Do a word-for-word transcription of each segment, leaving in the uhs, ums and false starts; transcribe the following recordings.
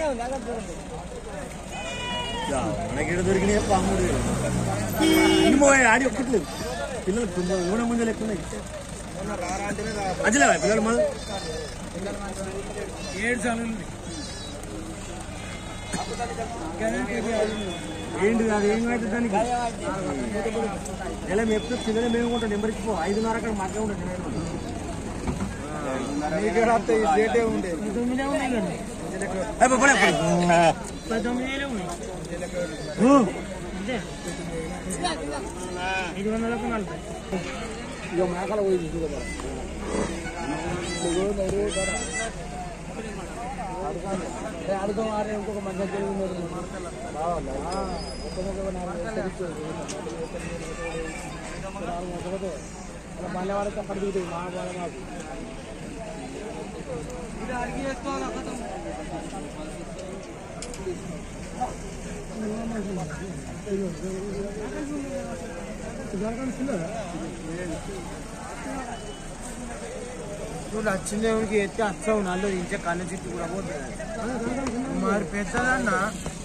మనకి దొరికినాయి పాముడు ఇన్నో ఆడి ఒక్కట్లేదు పిల్లలు కూడా ముందు లెక్కున్నాయి అజలే పిల్లలు మన ఏడు సార్లు ఏంటి అది ఏం కాదు దానికి నెల మేపుతో పిల్లలు మేము ఉంటాం నెంబర్ ఇచ్చిపో ఐదున్నర అక్కడ మాకే ఉంటుంది ఐదు వందలకు నలభై ఇక మేకల పోయి అడుగు ఆరే ఇంకొక మంచి తెలియదు మళ్ళీ వాళ్ళకి అక్కడ దిగుతాయి మా వాళ్ళ మాకు నువ్వు లక్ష్మీదేవునికి ఎత్తే అచ్చవు నల్లు ఇంచే కన్ను చుట్టూ కూడా పోతుంది మరి పెద్దదన్నా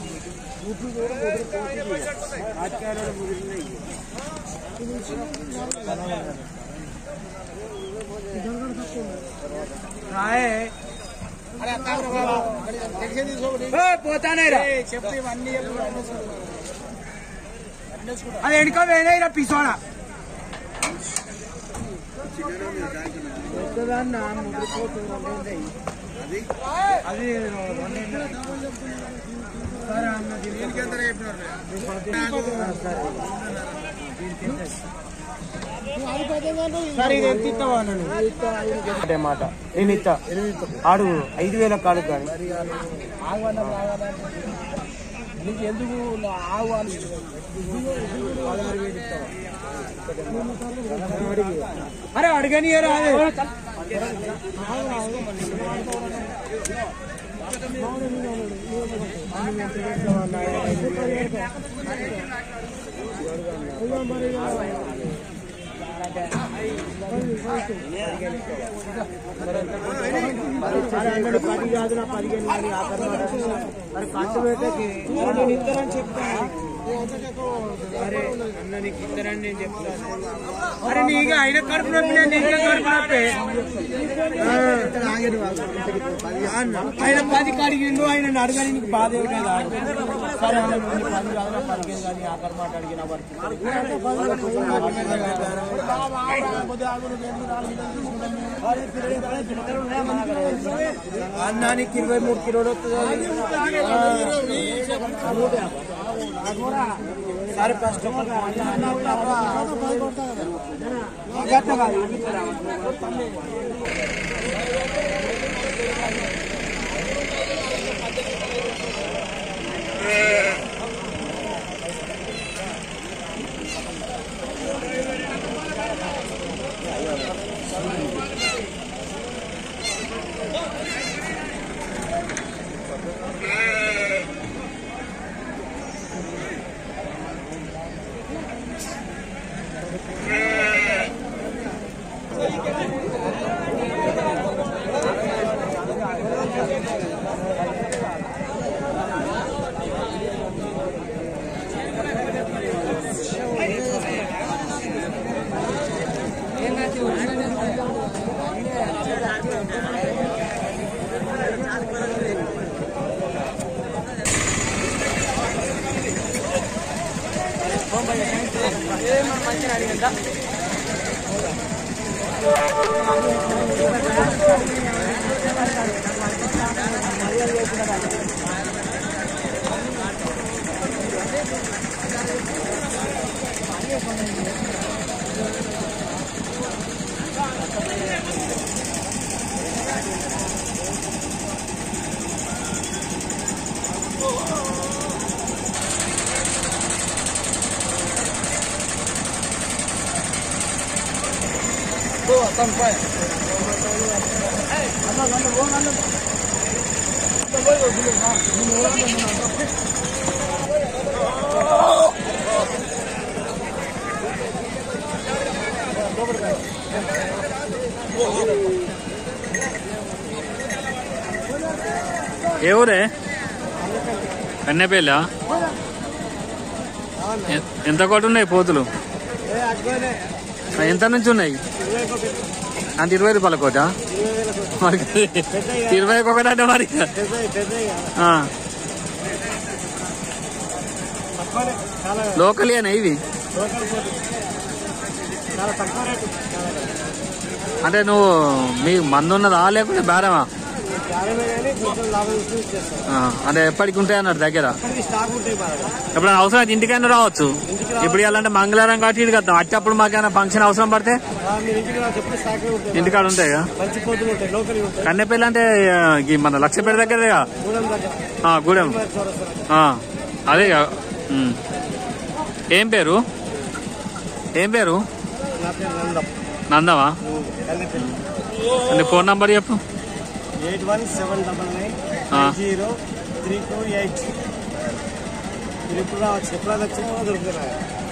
పోతానే చెప్తే అన్ని అది వెనుక వేరే పిసోడా పెద్దదన్నా ముద్రపోతుంది అది మాట నేను ఇస్తా ఆడు ఐదు వేల కాడు కానీ నీకు ఎందుకు ఆవు అరే అడగని పది కాదు నా పదిహేను కానీ మరి ఖర్చు పెట్టకి నేను ఇస్తారని చెప్తాను అరే అన్న నీకు ఇస్తారని నేను చెప్తాను అరే నీకు ఆయన కడుపు నొప్పి నేను నీకే కడుపు నొప్పి ఆయన పది కడిగిండు ఆయన అడగని నీకు బాధ కదా సరే అన్న పది కాదు పదిహేను కానీ ఆఖరి మాట అడిగిన వరకు అన్నానికి ఇరవై మూడు కిలోలు వస్తుంది సరే first sampai. Eh, anda anda buang anda. Kita boleh dulu, ha. Ini orang yang menangkap. ఎవరే కన్నెపల్లి ఎంత కోటి ఉన్నాయి పోతులు? ఎంత నుంచి ఉన్నాయి? అంటే ఇరవై రూపాయల కోట? ఇరవై ఒకటి అంటే మరి లోకలేనా ఇవి? అంటే నువ్వు మీ మందు ఉన్నదా లేకుంటే బేరమా? అంటే ఎప్పటికి ఉంటాయి అన్నారు దగ్గర? ఎప్పుడైనా అవసరం అయితే ఇంటికైనా రావచ్చు. ఇప్పుడు ఇవ్వాలంటే మంగళవారం కాబట్టి ఇంటికి వస్తాం. అట్టప్పుడు మాకైనా ఫంక్షన్ అవసరం పడితే ఇంటికాడ ఉంటాయిగా. కన్నెపల్లి అంటే మన లక్షపేట దగ్గరగా గూడెం. అదే ఏం పేరు? ఏం పేరు? నందమా? అంటే ఫోన్ నంబర్ చెప్పు. Eight one seven double nine zero three two eight. మీరు ఎప్పుడు రావచ్చు, ఎప్పుడు వచ్చి దొరుకుతున్నారు.